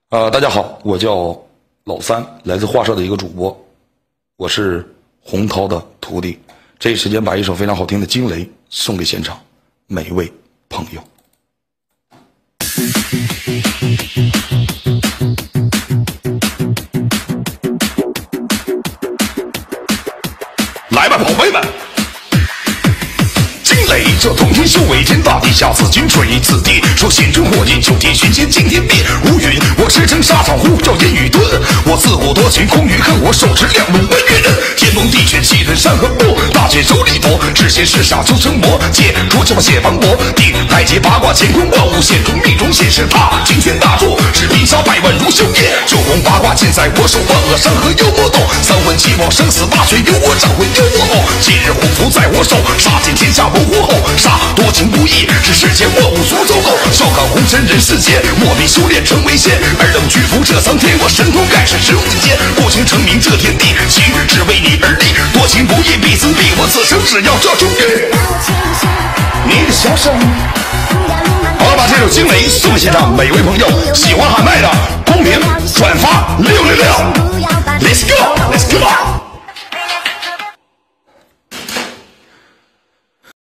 大家好，我叫老三，来自画社的一个主播，我是洪涛的徒弟。这一时间把一首非常好听的《惊雷》送给现场每一位朋友。来吧，宝贝们！惊雷，这通天修为，天大地下，紫金锤，此地说仙中火焰，九天玄仙惊天地。如云，我驰骋沙场，呼叫烟雨遁。我自古多情空余恨，我手持两路弯月刃。天崩地陷，气吞山河破，大剑手里夺，至仙世下求成魔。借出这么血磅礴，定太极八卦乾坤万物，现出命中现世他，惊天大柱，是冰沙百万如修炼。九宫八卦尽在我手，万恶山河幽魔斗，三魂七魄生死大权由我掌会幽魔后。今日宏图在我手，杀尽天下谋祸后，杀多情不义，是世间万物所走狗。笑看红尘人世间，莫必修炼成为仙。尔等屈服这苍天，我神通盖世十五间。过情成名这天地，情只为你而立。多情不义必自毙，我此生只要这终局。你的笑声。好了，把这首《惊雷》送给现场每位朋友，喜欢喊麦的公屏转发666 ，Let's go。